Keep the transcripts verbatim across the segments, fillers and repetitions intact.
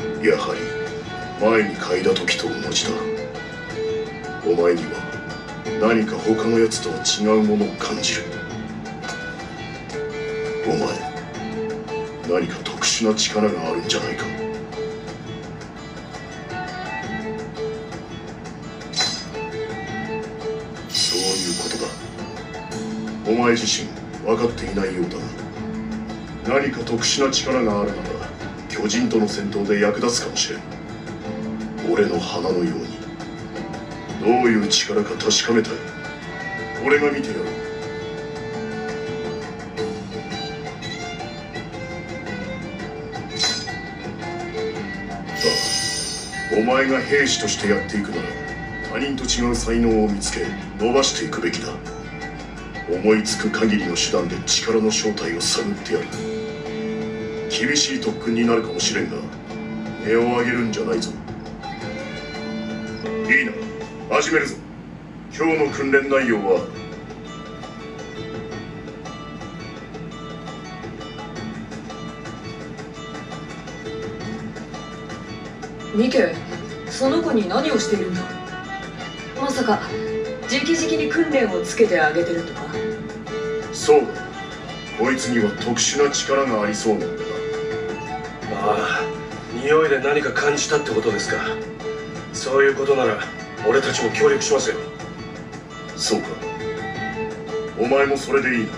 やはり前に嗅いだ時と同じだ。お前には何か他のやつとは違うものを感じる。お前何か特殊な力があるんじゃないか。そういうことだ。お前自身分かっていないようだが、何か特殊な力があるなら巨人との戦闘で役立つかもしれん。俺の鼻のようにどういう力か確かめたい。俺が見てやろう。ああ、お前が兵士としてやっていくなら他人と違う才能を見つけ伸ばしていくべきだ。思いつく限りの手段で力の正体を探ってやる。厳しい特訓になるかもしれんが値を上げるんじゃないぞ。いいな、始めるぞ。今日の訓練内容はミケ、その子に何をしているんだ。まさか直々に訓練をつけてあげてるとか。 そうだ、こいつには特殊な力がありそうなんだな。 ああ、匂いで何か感じたってことですか。そういうことなら俺たちも協力しますよ。 そうか、お前もそれでいいな。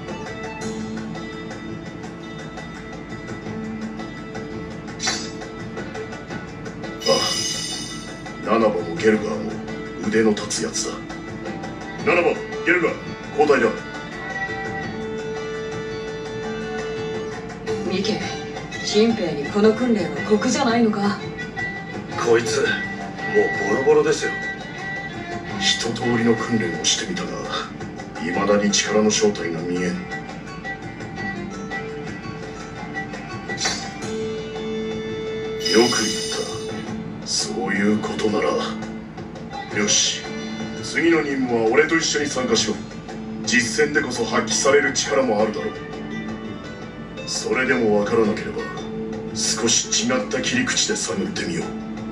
ああ、ナナバもゲルガーも腕の立つやつだ。ナナバ、ゲルガー、交代だ。 ミケ、新兵にこの訓練は酷じゃないのか。 こいつもうボロボロですよ。 一通りの訓練をしてみたが未だに力の正体が見えん。よく言った。そういうことならよし、次の任務は俺と一緒に参加しろ。実戦でこそ発揮される力もあるだろう。それでも分からなければ少し違った切り口で探ってみよう。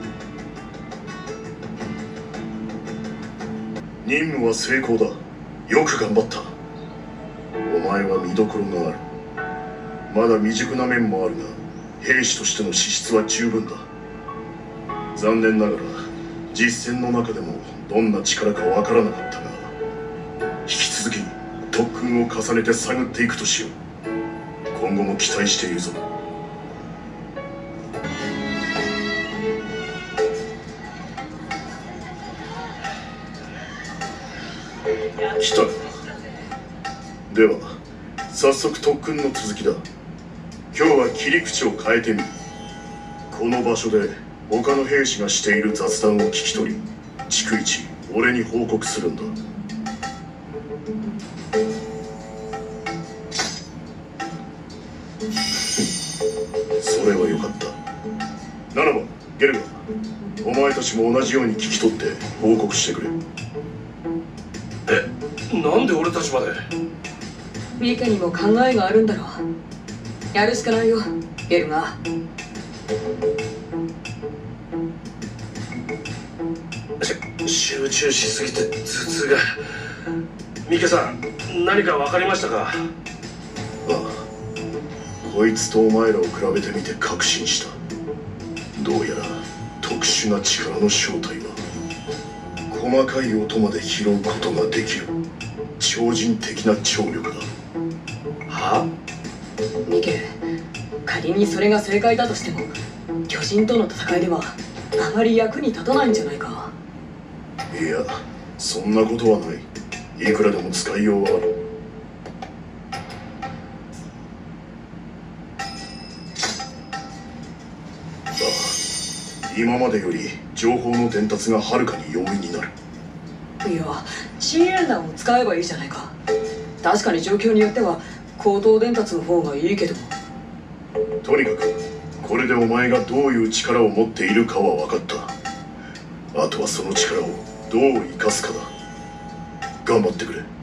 任務は成功だ。よく頑張った。お前は見どころがある。まだ未熟な面もあるが兵士としての資質は十分だ。残念ながら実戦の中でもどんな力かわからなかったが、引き続き特訓を重ねて探っていくとしよう。今後も期待しているぞ。来た。では早速特訓の続きだ。今日は切り口を変えてみる。この場所で他の兵士がしている雑談を聞き取り、逐一俺に報告するんだ。それはよかった。ならばゲルガー、お前たちも同じように聞き取って報告してくれ。 え、なんで俺たちまで。 ミケにも考えがあるんだろう。やるしかないよ、ゲルガー。集中しすぎて頭痛が。ミケさん、何か分かりましたか。 ああ、こいつとお前らを比べてみて確信した。どうやら特殊な力の正体は細かい音まで拾うことができる超人的な聴力だ。 は？ ミケ、仮にそれが正解だとしても巨人との戦いではあまり役に立たないんじゃないか。 いや、そんなことはない。いくらでも使いようはある。ああ、今までより情報の伝達がはるかに容易になる。 いや、深淵弾を使えばいいじゃないか。確かに状況によっては口頭伝達の方がいいけど。 とにかくこれでお前がどういう力を持っているかは分かった。あとはその力をどう生かすかだ。頑張ってくれ。